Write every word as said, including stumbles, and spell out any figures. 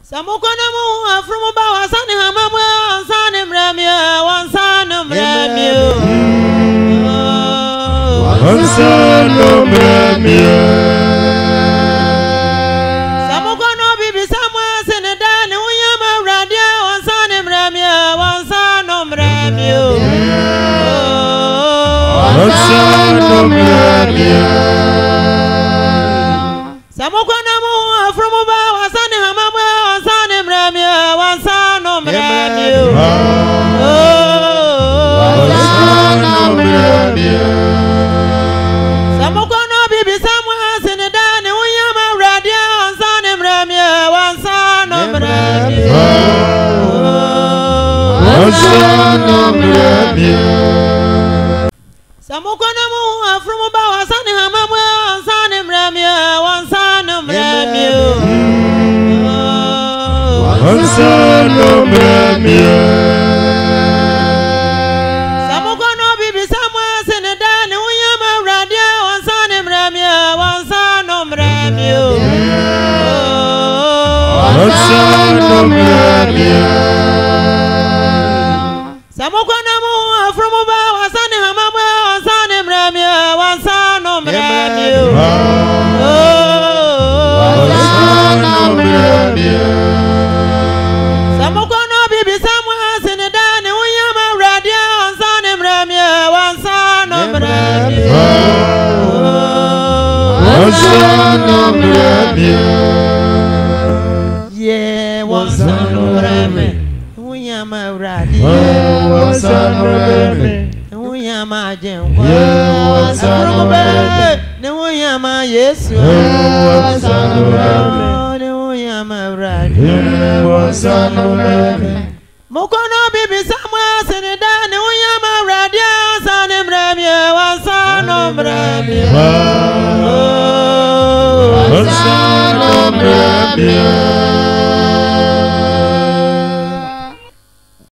Samukona mu afrumu ba wasani hamamu wansani mremye wansani mremye wansani mremye Samukona bibi samwa senedani uyama radia wansani mremye wansani mremye wansani mremye Samukona mu afrumu ba wasani hamamu wansani mremye wansani mremye wansani mremye Samukona bibi samwa senedani uyama radia wansani mremye wansani mremye wansani mremye Samukona mu afrumu ba wasani hamamu wansani mremye wansani mremye wansani mremye Samukona bibi samwa senedani uyama radia wansani mremye wansani mremye wansani mremye Samukona mu afrumu ba wasani hamamu wansani mremye wansani mremye wansani mremye Samukona bibi samwa senedani uyama radia wansani mremye wansani mremye wansani mremye yeah wansani mremye uyama radia wansani mremye uyama jenkwa wansani mremye ne uyama Yesu wansani mremye ne uyama radia wansani mremye Mukono bibi samwa senedani uyama radia wansani mremye wansani mremye wansani mremye